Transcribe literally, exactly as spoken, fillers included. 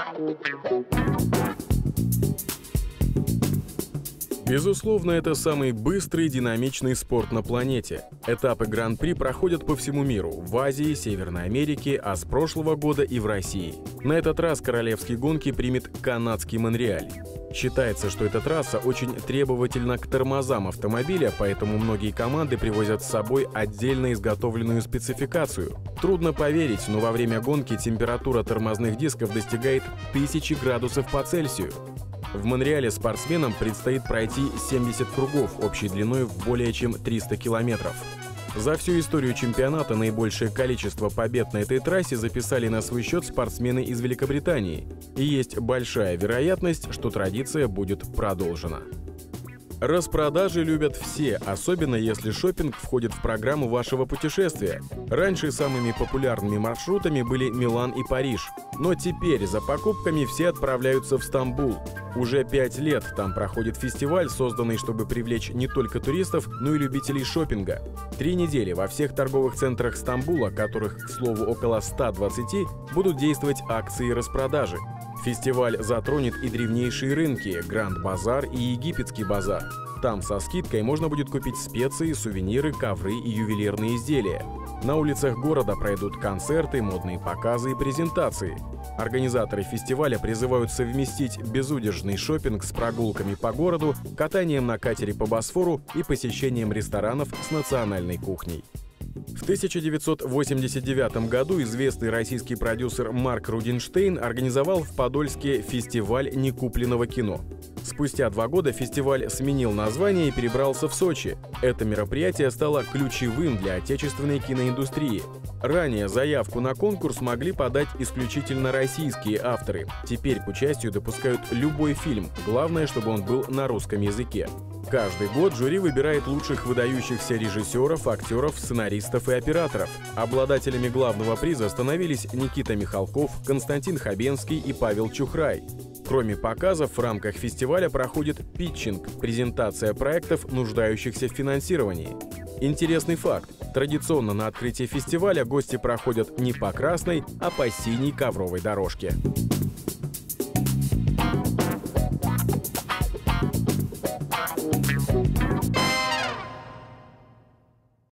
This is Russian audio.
Безусловно, это самый быстрый и динамичный спорт на планете. Этапы Гран-при проходят по всему миру – в Азии, Северной Америке, а с прошлого года и в России. На этот раз королевские гонки примет канадский Монреаль. Считается, что эта трасса очень требовательна к тормозам автомобиля, поэтому многие команды привозят с собой отдельно изготовленную спецификацию. Трудно поверить, но во время гонки температура тормозных дисков достигает тысячи градусов по Цельсию. В Монреале спортсменам предстоит пройти семьдесят кругов общей длиной в более чем триста километров. За всю историю чемпионата наибольшее количество побед на этой трассе записали на свой счет спортсмены из Великобритании, и есть большая вероятность, что традиция будет продолжена. Распродажи любят все, особенно если шопинг входит в программу вашего путешествия. Раньше самыми популярными маршрутами были Милан и Париж, но теперь за покупками все отправляются в Стамбул. Уже пять лет там проходит фестиваль, созданный, чтобы привлечь не только туристов, но и любителей шопинга. Три недели во всех торговых центрах Стамбула, которых, к слову, около ста двадцати, будут действовать акции распродажи. Фестиваль затронет и древнейшие рынки – Гранд-базар и Египетский базар. Там со скидкой можно будет купить специи, сувениры, ковры и ювелирные изделия. На улицах города пройдут концерты, модные показы и презентации. Организаторы фестиваля призывают совместить безудержный шопинг с прогулками по городу, катанием на катере по Босфору и посещением ресторанов с национальной кухней. В тысяча девятьсот восемьдесят девятом году известный российский продюсер Марк Рудинштейн организовал в Подольске фестиваль некупленного кино. Спустя два года фестиваль сменил название и перебрался в Сочи. Это мероприятие стало ключевым для отечественной киноиндустрии. Ранее заявку на конкурс могли подать исключительно российские авторы. Теперь к участию допускают любой фильм, главное, чтобы он был на русском языке. Каждый год жюри выбирает лучших выдающихся режиссеров, актеров, сценаристов и операторов. Обладателями главного приза становились Никита Михалков, Константин Хабенский и Павел Чухрай. Кроме показов, в рамках фестиваля проходит питчинг – презентация проектов, нуждающихся в финансировании. Интересный факт. Традиционно на открытии фестиваля гости проходят не по красной, а по синей ковровой дорожке.